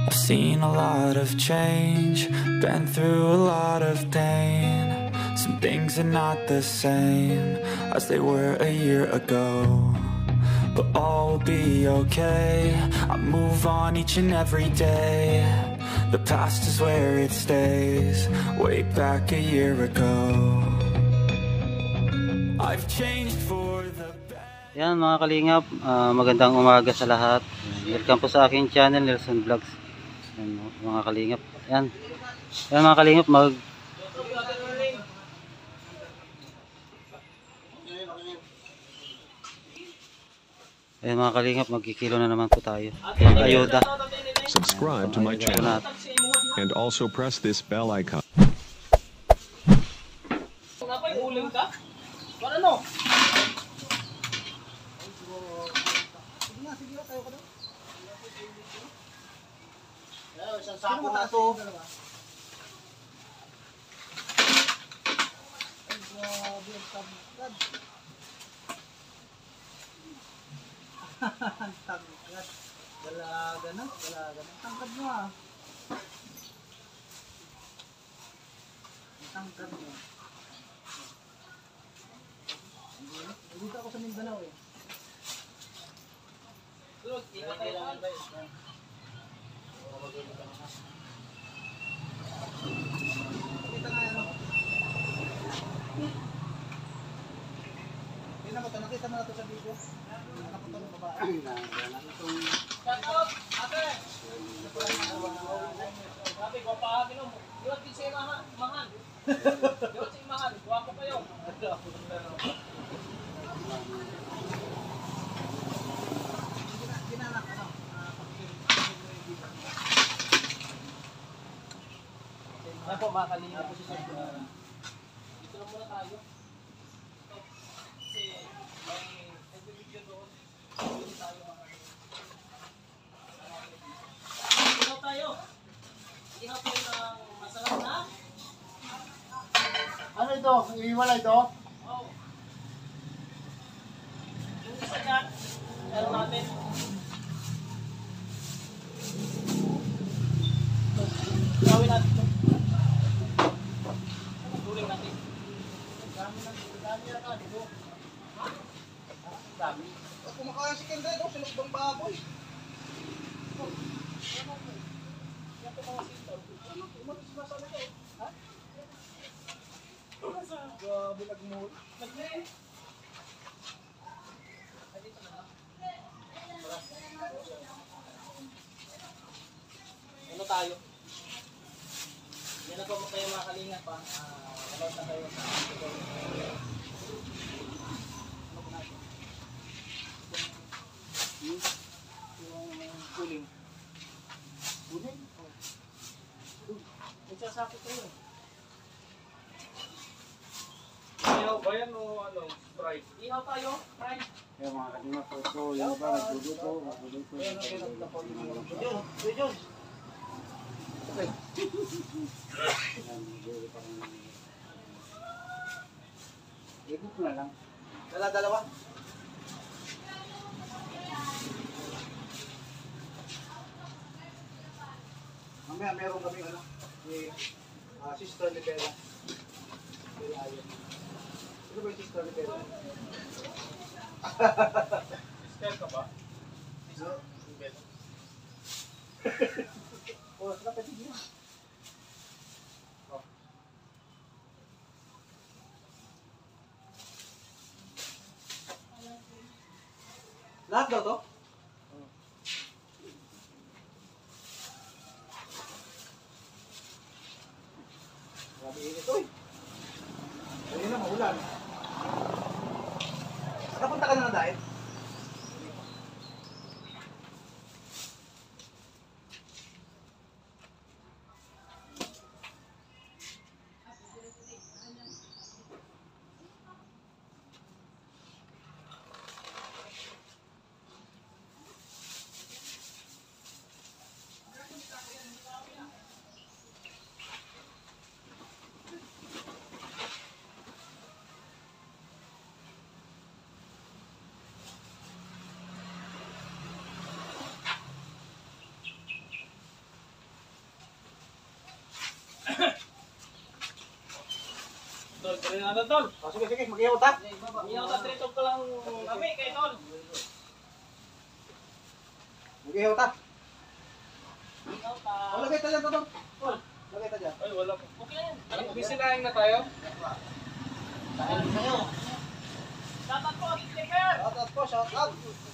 I've seen a lot of change, been through a lot of pain. Some things are not the same as they were a year ago, but all will be okay. I move on each and every day. The past is where it stays, way back a year ago. I've changed for the better. Yan mga kalingap, magandang umaga sa lahat. Welcome po sa aking channel, Nelson Vlogs. Yan mga kalingap. Yan mga kalingap, Ayan mga kalingap, magkikilo na naman po tayo. Ayuda. Subscribe to my channel and also press this bell icon. Isang sako na to. Tangkad. Dalaga na. Tangkad mo ah. Tangkad mo. Dito ako sa Mindanao eh. Tulog, ingat kayo lang ba yun? Kita nga ano. Nakita mo na ito sa video. Nakapunta ng babae. Ate! Sabi ko pa, liwat din siya mahal. Liwat siya mahal. Guwapo kayo. Ginanak ano? Ay po, makalinga po siya. Dito lang muna tayo. Ano ito? Iiwala ito? Oo. Yung isa dyan, meron natin. Gawin natin ito. Tuling natin. Dami yan dito. Ha? Dami. At kumakain si Kendra ito, sinukbang baboy. Yan ito mga sinto. Umatis na sa ito. Ha? Grabe nagmul. Nagmul. Ay, dito na lang. Ano tayo? Yan na po tayo mga kalingat pa. Wala na tayo sa ano po natin? Yung kuling. Kuling? Nagsasakit tayo. Ihaw ba yan o ano? Sprite? Ihaw tayo? Sprite? Kaya mga kalima po ito, yung ba, magduduto. Yun. Okay. Ikot na lang. Dalawa? Mamaya meron kami ano, ni Sister Libera. Ano ba yung Sister Libera? Sister ka ba? Sister Libera? Oh, kapatid niya. Oh. Lahat daw to? Grabe init to eh. Ayun na, maulan. Napunta ka na ng diet? na tol. Sige, sige, mag-ihaw ta. Mag-ihaw ta, tritog ko lang kami kay tol. Mag-ihaw ta. Mag-ihaw ta. Oh, lagay ta dyan, tol. Tol, lagay ta dyan. Ay, wala. Okay na yan. Busy laing na tayo. Shoutout po, sticker! Shoutout po, shoutout!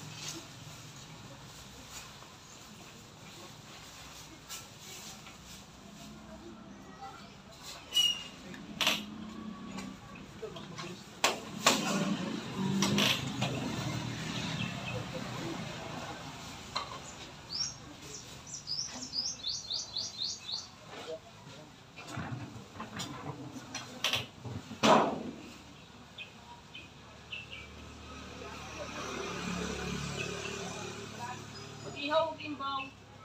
Ihaw, timbaw.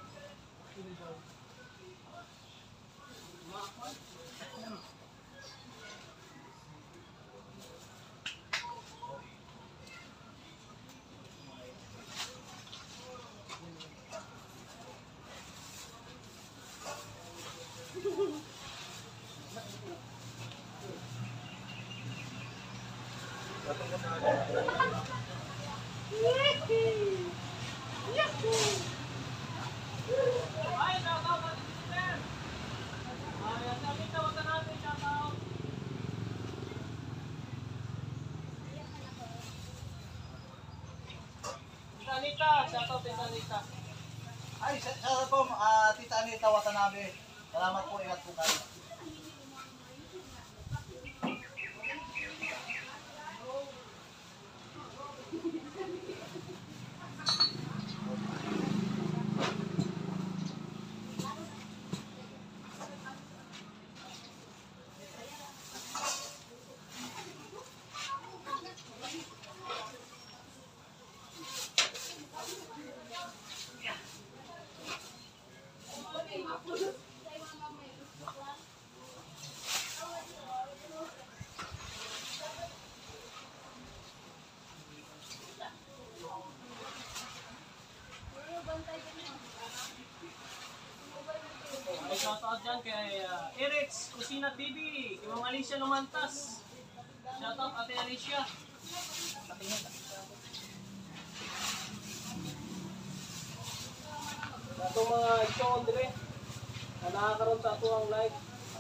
Anita, shoutout Tita Anita. Ay, shoutout po, Tita Anita Watanabe. Salamat po, ingat po kayo. May shoutout dyan kay Eric's Kusina TV, kay Ma'am Alicia Lumantas. Shoutout Ate Alicia. Ito mga ikaw dire na nakakaroon sa ito ang live.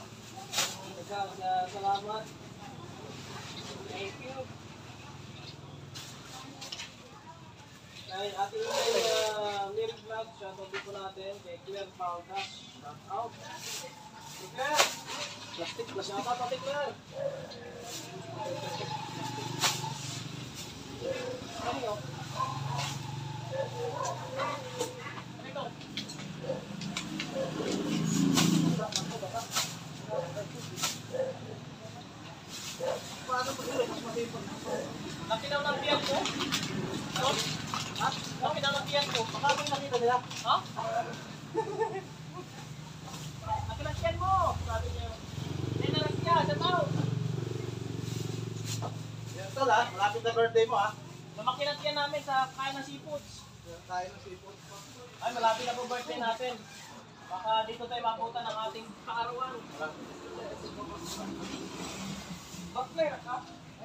Salamat. Thank you. Kay ating Lyric Vlog, shoutout din po natin kay Claire Paudas. Shoutout. Claire! Plastic na shoutout pati Claire. Ano yun? Ito. Laki daw ng tiyan ko. Ha? Laki daw ng tiyan ko. Baka ko nakita nila. Ha? Laki ng tiyan mo. Sabi niya. Hindi na lang siya. Sa tao. Yan tol ha. Malapit na birthday mo ha. Lumaki ng tiyan namin sa kain ng seafoods. Kain ng seafoods. Ay malapit na po birthday natin. Baka dito tayo maputan ng ating kaarawan. Bakler ha? Ay,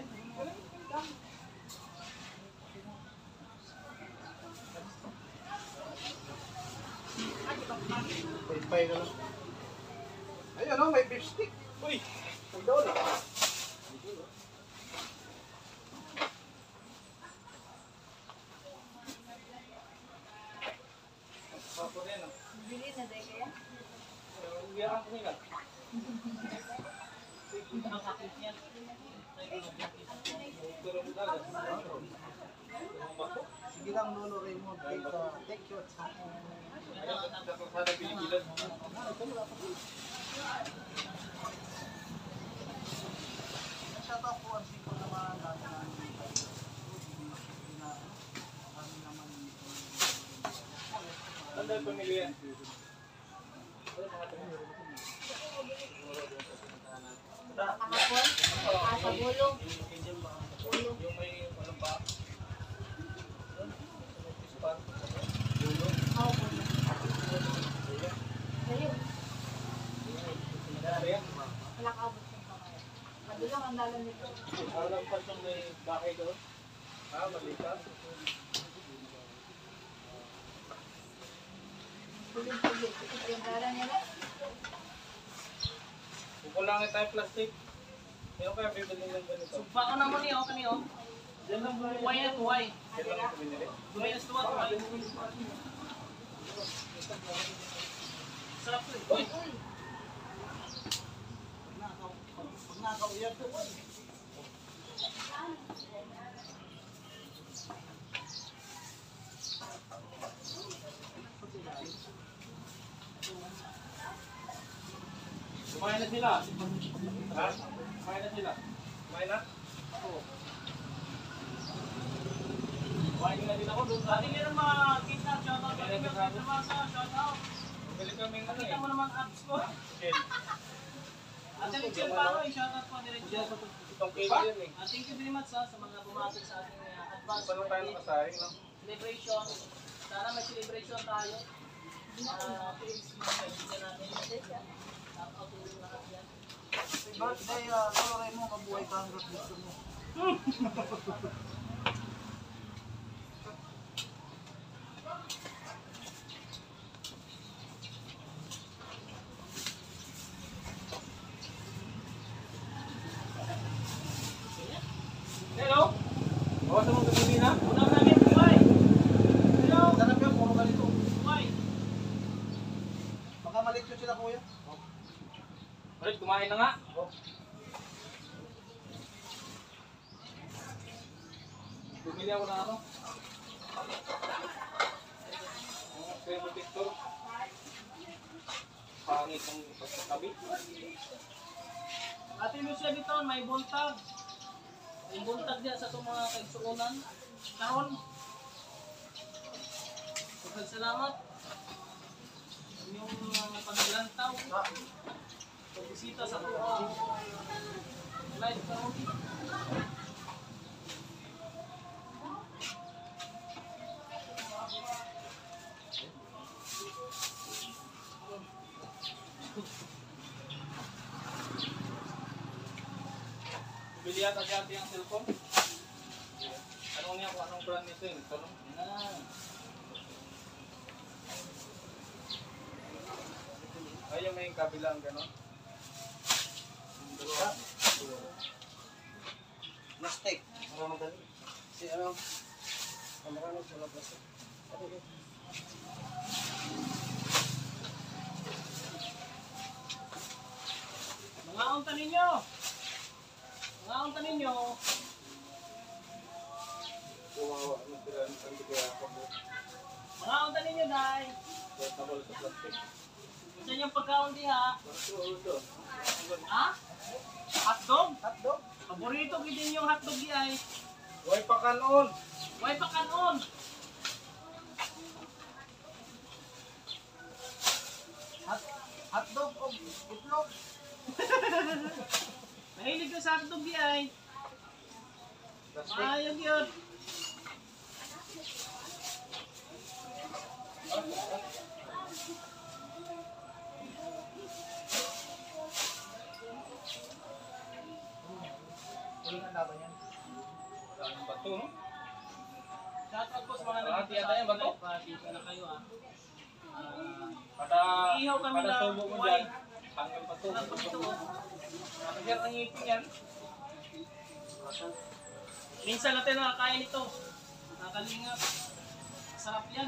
pay ka lang. Ayun o, may beef stick. Uy, $1. Bili na dahil kaya? Uwiyakan ko nila. Sige lang, Lolo Raymond. Take your time. Sana pinigilan. Shoutout po ang siko naman ano yung pamilya? Kahapon? Sa gulong? Yung may walang pa? Oo, gulong. Ayun. Walang abot yung kamay. Madulang sandalan nito. Alam pa itong may bahay doon. Malikas. Pulit-pulit. Ito yung dara nila. Kukulangin tayo plastic. Meron kaya bibili ng ganito? Sugpa ko naman niyo, kaniyo. Diyan lang ba? Tuway na tuway. Diyan lang ito binili. Tuway na tuway. Sarap to eh. Uy! Pag nakauyan to. Kumain na sila. Ha? Kumain na sila. Kumain na? Oo. Kumain na din ako doon. Dati meron mga kita, shoutout. Dati meron naman sa shoutout. Bili kami ng ano Nakita eh. mo naman apps ko. Okay. At Direction Paro, shoutout po Direction. Itong kilo yan eh. Thank you very much sa mga bumatid sa ating advance Paano tayo birthday nakasaring no? celebration. Sana may celebration tayo. Please, mga kaibigan natin. Shoutout to yung lahat yan. Birthday, kaloray mo, mabuhay ka hanggang gusto mo. Hello? Bawasan mo gabi na? Unang namin buhay. Hello? Sarap yung puro ganito. Buhay. Baka maliit yun sila kuya. Ulit, kumain na nga. Bumili ako ng ano? Ang picture. Pangit ang pagkakabi. Ate Lucia dito, may buntag. May buntag diya sa itong mga kaigsuunan. Karon. Salamat. Yung paglantaw. Pagbisita sa itong live karon. Bili yata si ate ang cellphone. Anong niya kung anong brand nito yung tanong? Ay, yung may kabilang gano'n. Plastic. Ano madali? Si ano? Kamera sa plastic. Mga unta ninyo. Mga unta ninyo. Kumawa, ano sila, ano kaya ako mo. Mga unta ninyo, day. Portable sa plastic. Gusto niyong pagkaon diha. Ito. Ha? Hotdog? Hotdog. Paborito ko din yung hotdog di ay. Huwag pa kanon! Way pa kanon. Hotdog o itlog. Mahilig ka sa hotdog di ay. Plastic. Ayog yun. Hindi na laban yan. Ang bato, no? Shoutout po sa mga Hati nandito yata sa yan, bato? live. Pasensya na kayo ah. Pada, Ihaw kami pada ng subo mo buhay. dyan. Tanggal pa to. Walang pagkito. Nakagyan ang ngipin yan. Minsan natin nakakain ito. Nakakalingap. Sarap yan.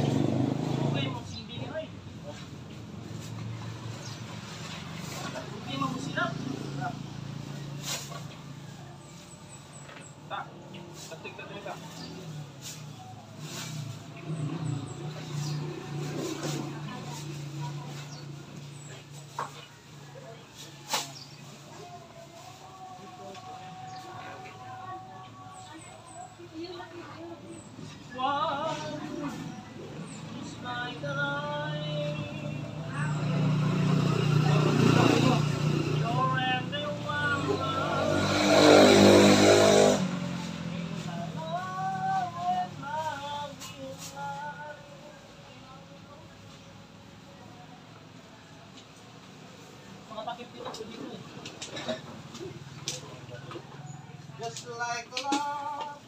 Okay, mo sindi ni oy. Just like love.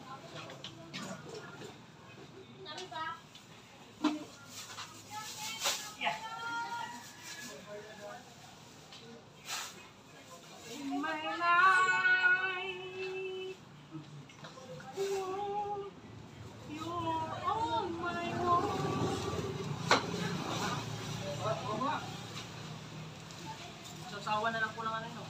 In my life, you're all my own. Sasawa na lang po ng ano yun.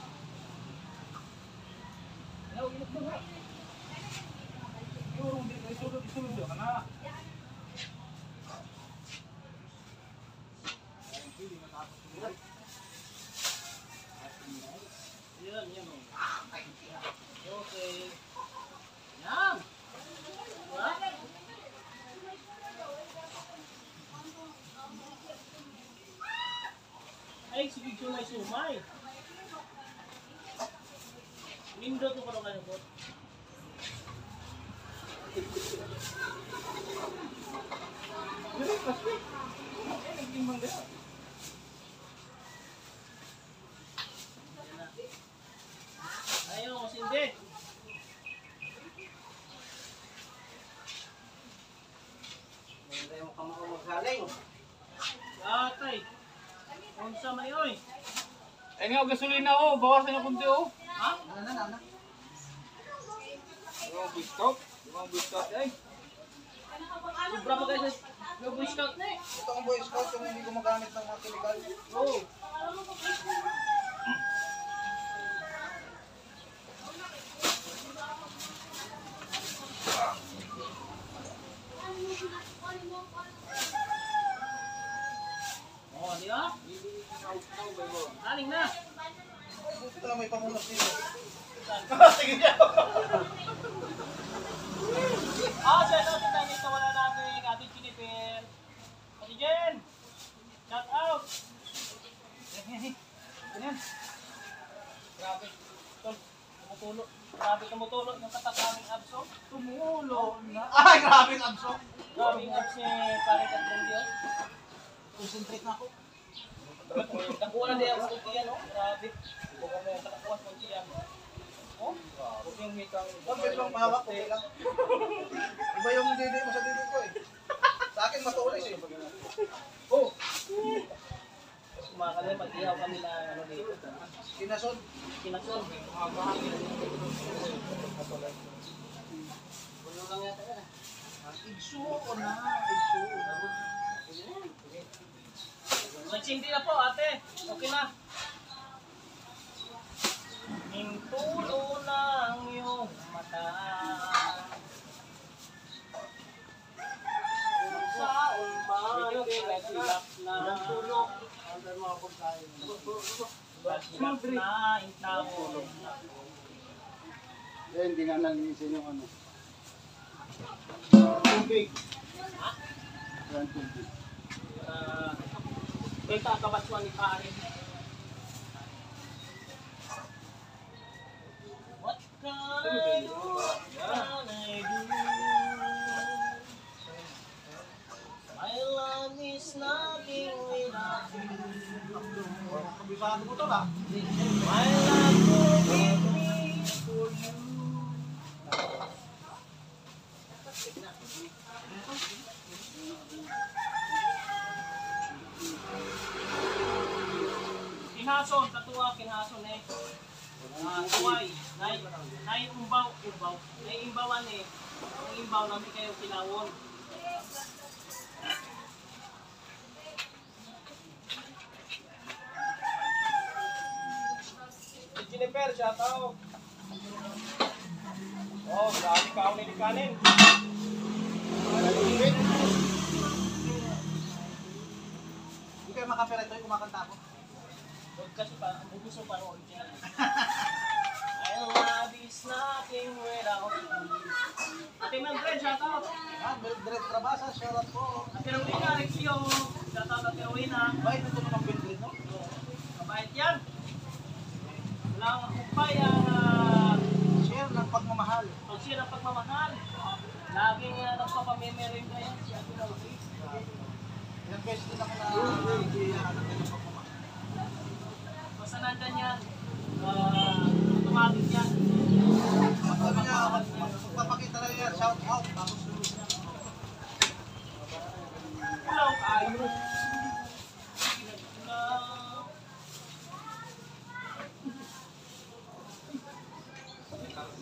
Yan, yan. Okay. Yan. Diba? Ay, sige sumay. Nindot ko pa kayo po. Ayaw, sindi. Hindi mo ka magaling. Atay. Unsa man yoy? Eh nga, gasolina oh, bawasan yung kunti oh. Ha? Ano? Yung biskop, yung biskop eh. Sobra pa kayo sa Boy Scout na eh. Ito ang Boy Scout yung hindi gumagamit ng mga chemical. Oo. Oh, di ba? Aling na. Buti na lang may pamunas dito. Sige niya. Shout out sa dito wala natin Ate Jennifer. Ate Jen. Shout out. Yan. Grabe. Tol, tumutulo. Grabe tumutulo yung katakaming abso. Tumulo na. Ay, grabe ang abso. Kaming abs ni pare Katrong Dios. Concentrate na ako. Nakuha na din ang kunti yan, no? Grabe. Kung ano yung katakuan kunti yan. Oh, huwag yung mikang... Huwag lang mahawak, okay lang. Iba yung didi mo sa didi ko eh. Sa akin matulis eh. Oh! Kumakala, mag-ihaw kami na ano dito. Kinason. Kinakson. Puno lang yata yan. Igso o na. Igso. Nagsindi na po, ate. Okay na. Mintulo ng iyong mata. Saon ba nagsilap na? Under mga pagkain. Nagsilap na intawon. Hindi nga nalinisin yung ano. Tubig. Yan tubig. Benta kabaswan ni pare. What can I do? My love is nothing without you. Kabisado mo to ba? My love will give me for you. Kinhason, katuwa, kinhason eh. Tuway, nay umbaw, nay imbawan eh. Ang imbaw namin kayo kinawon. Jennifer, shout out. Oh, grabe ka ako nilikanin. Hindi kayo makapera ito, kumakanta ako. Huwag kasi pa, ang gusto pa rin original. I love is nothing without you. Ate Mildred, shout out. Yan, Mildred Trabasa, shout out po. Ate Rowena, Rexio, shout out Ate Rowena. Bait ito ng Mildred, no? Mabait yan. Walang upay ang Share ng pagmamahal. pag-share ng pagmamahal. Laging nagpapamemering na yan si Ate Rowena. Ilang beses din ako na ng pagmamahal. Basta nandyan yan, automatic yan. Sabi nga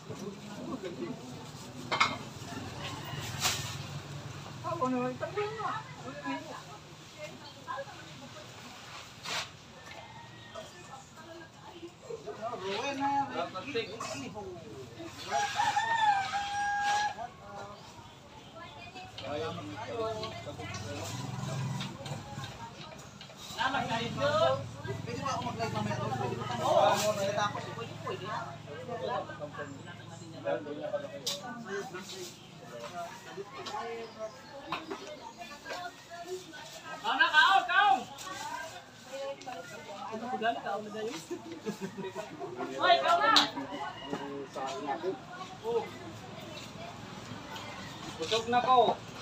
Pwede ba ako mag-live mamaya doon? Pwede ba tayo? Oo, tapos. Pwede. Hoy, ikaw na! Busog na ko.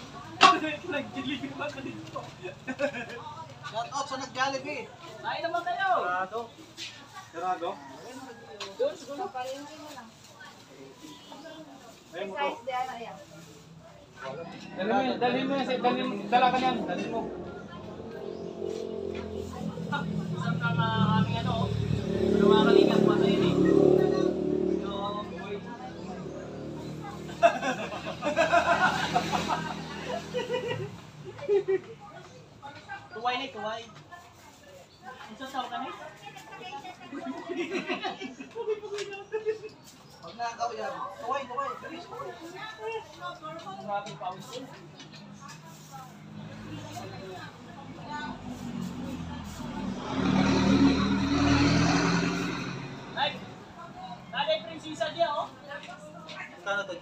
Shout out sa nag-Jollibee. Kain naman kayo! Sarado? Palingin mo lang. Ayun mo to. Size di ano yan. Dalhin mo yan. Dala ka niyan. Dalhin mo. Isang kang aming ano, mga kalingap po tayo eh. Tuway na, tuway. Ang sasaw ka na eh? Pag nakakaw yan. Tuway. Bilis. Maraming pawis yun. Ay! Nanay Prinsesa diya, oh! Kano to?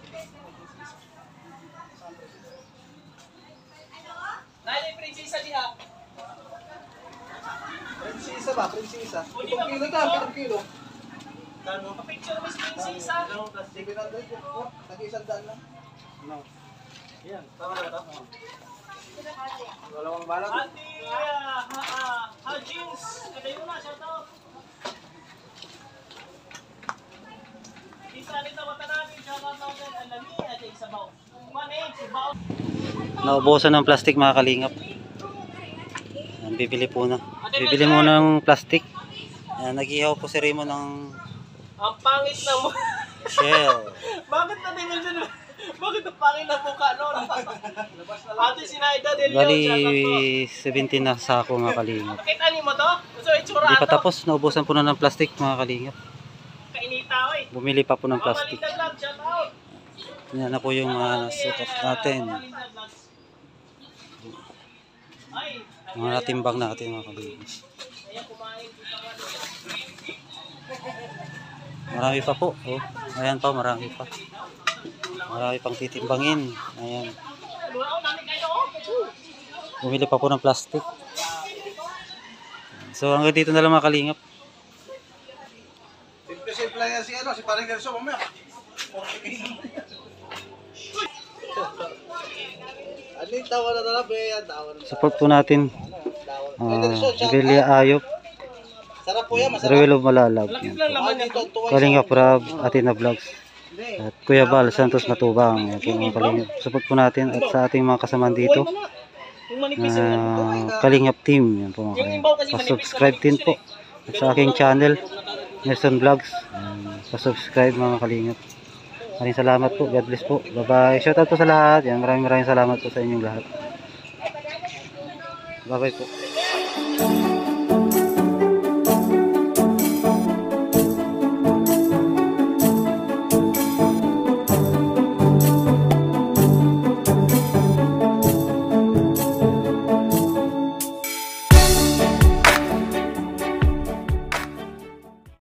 Nanay Prinsesa diya! Prinsesa ba? Prinsesa. Pwede Itong ba kilo picture? ta, itong kilo. Kano? Picture mo si Prinsesa! Ganong plastic. 700 yun. Nag-isang daan lang. No. Yan. Tama na ito. Sino kasi? Wala kang balag. Ate Jeans! Katayo na, shout out! Isa rin na Watanabe, shout out natin. Alami, at Isabaw. Manig, Sibaw. Naubusan ng plastic mga kalingap. Ayan, bibili muna ng plastic. Ayan, nag-ihaw po si Raymond ng Ang pangit na mo. shell. Bakit na dimension? Bakit ang pangit na mukha nun? Ate Sinaida Del Leon, Bali, shout out po. 17 na sako mga kalingap. Bakit ani mo to? Gusto itsura Hindi pa to? tapos, naubusan po na ng plastic mga kalingap. Kainita, oy. Bumili pa po ng plastic. Mamalinda Vlog, shout out. Yan na po yung mga nasukat natin. Mamalinda Vlogs. Ay, Mga natimbang natin mga kalingap. ayan, kumain. Kita ka. Marami pa po. Oh, ayan pa, marami pa. Marami pang titimbangin. Ayan. Luao, nami kayo, oh. Bumili pa po ng plastic. So hanggang dito na lang mga kalingap. Simple lang yan si Parang Gerso mamaya. Ano yung tawa na talaga? Yan, tawa na. Support po natin. Revelia Ayop. Sarap po yan, masarap. Rewel of Malalab. Lakit Yan. lang laman yan. Kalingap Rab, Atina Vlogs. At Kuya Val Santos Matubang. Yan po mga kalingap. Support po natin at sa ating mga kasamaan dito. Yung manipis yung Kalingap team. Yan po mga kalingap. Pa-subscribe din po. At sa aking channel, Nelson Vlogs. Pa-subscribe mga kalingap. Maraming salamat po. God bless po. Bye-bye. Shoutout po sa lahat. Yan, maraming salamat po sa inyong lahat. Bye-bye po.